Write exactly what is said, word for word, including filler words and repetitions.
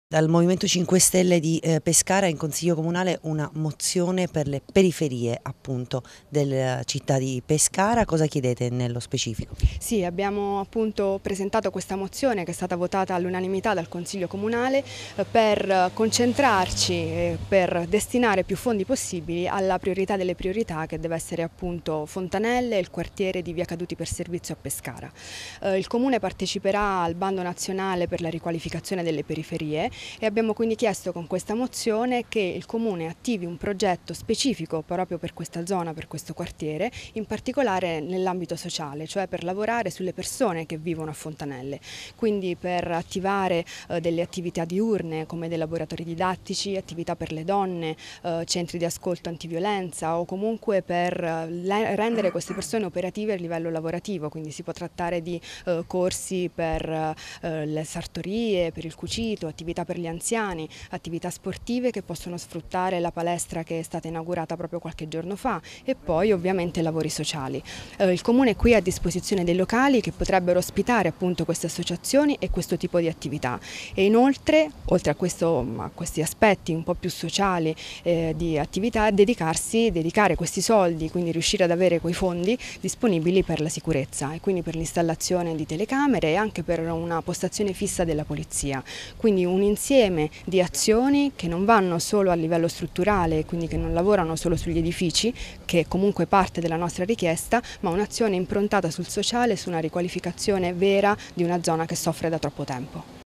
Dal Movimento cinque Stelle di eh, Pescara in Consiglio Comunale una mozione per le periferie appunto della città di Pescara. Cosa chiedete nello specifico? Sì, abbiamo appunto presentato questa mozione che è stata votata all'unanimità dal Consiglio Comunale eh, per concentrarci e per destinare più fondi possibili alla priorità delle priorità, che deve essere appunto Fontanelle e il quartiere di Via Caduti per Servizio a Pescara. Eh, il Comune parteciperà al bando nazionale per la riqualificazione delle periferie e abbiamo quindi chiesto con questa mozione che il Comune attivi un progetto specifico proprio per questa zona, per questo quartiere, in particolare nell'ambito sociale, cioè per lavorare sulle persone che vivono a Fontanelle, quindi per attivare eh, delle attività diurne come dei laboratori didattici, attività per le donne, eh, centri di ascolto antiviolenza o comunque per eh, rendere queste persone operative a livello lavorativo, quindi si può trattare di eh, corsi per eh, le sartorie, per il cucito, attività per gli anziani, attività sportive che possono sfruttare la palestra che è stata inaugurata proprio qualche giorno fa e poi ovviamente lavori sociali. Eh, il Comune è qui a disposizione dei locali che potrebbero ospitare appunto queste associazioni e questo tipo di attività e inoltre, oltre a, questo, a questi aspetti un po' più sociali eh, di attività, dedicarsi, dedicare questi soldi, quindi riuscire ad avere quei fondi disponibili per la sicurezza e quindi per l'installazione di telecamere e anche per una postazione fissa della polizia. Quindi un insieme di azioni che non vanno solo a livello strutturale, quindi che non lavorano solo sugli edifici, che è comunque parte della nostra richiesta, ma un'azione improntata sul sociale, su una riqualificazione vera di una zona che soffre da troppo tempo.